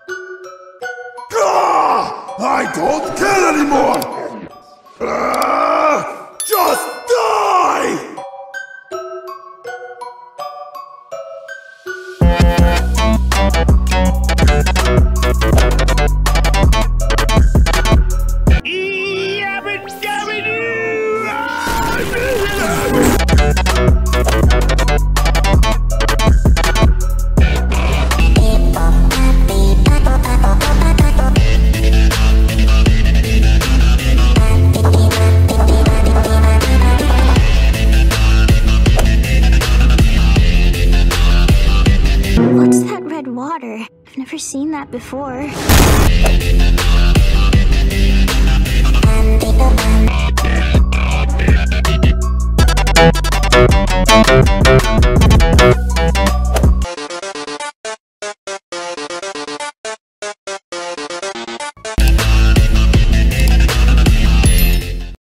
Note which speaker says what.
Speaker 1: I don't care anymore! Just die!
Speaker 2: What's that red water? I've never seen that before.